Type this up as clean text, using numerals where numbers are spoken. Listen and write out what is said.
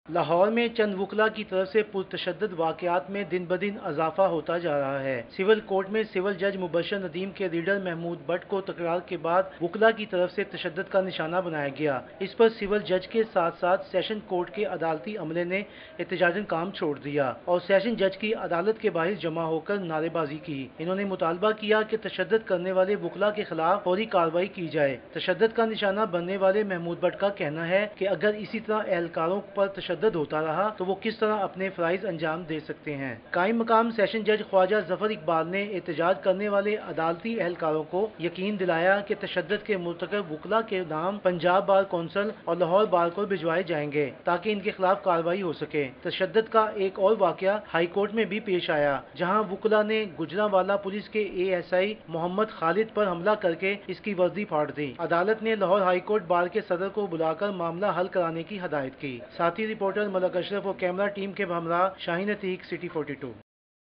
لاہور میں چند وکلا کی طرف سے پرتشدد واقعات میں دن بدن اضافہ ہوتا جا رہا ہے۔ سول کورٹ میں سول جج مبشر ندیم کے ریڈر محمود بٹ کو تکرار کے بعد وکلا کی طرف سے تشدد کا نشانہ بنایا گیا۔ اس پر سول جج کے ساتھ ساتھ سیشن کورٹ کے عدالتی عملے نے احتجاجاً کام چھوڑ دیا اور سیشن جج کی عدالت کے باہر جمع ہو کر نعرے بازی کی۔ انہوں نے مطالبہ کیا کہ تشدد کرنے والے وکلا کے خلاف فوری کارروائی کی جائے۔ تشدد کا نشانہ بننے والے محمود بٹ کا کہنا ہے کہ اگر اسی طرح اہلکاروں پر تشدد ہوتا رہا تو وہ کس طرح اپنے فرائض انجام دے سکتے ہیں۔ قائم مقام سیشن جج خواجہ ظفر اقبال نے احتجاج کرنے والے عدالتی اہلکاروں کو یقین دلایا کہ تشدد کے مرتکب وکلا کے نام پنجاب بار کونسل اور لاہور بار کو بھجوائے جائیں گے تاکہ ان کے خلاف کارروائی ہو سکے۔ تشدد کا ایک اور واقعہ ہائی کورٹ میں بھی پیش آیا، جہاں وکلا نے گوجرانوالہ پولیس کے ASI محمد خالد پر حملہ کر کے اس کی وردی پھاڑ دی۔ عدالت نے لاہور ہائی کورٹ بار کے صدر کو بلا کر معاملہ حل کرانے کی ہدایت کی۔ ساتھی رپورٹر ملک اشرف و کیمرہ ٹیم کے ہمراہ شاہین عتیق، سٹی 42۔